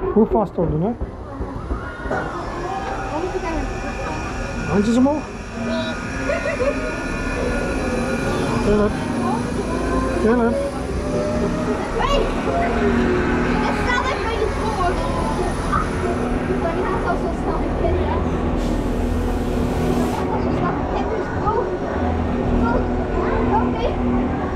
Hoe vasthouden, hè? Handjes omhoog. Caleb. Caleb. Hey! Het staat even bij je voor. Maar die gaat al zo snel beginnen. Die gaat al zo snel beginnen. Dus go. Go. Oké.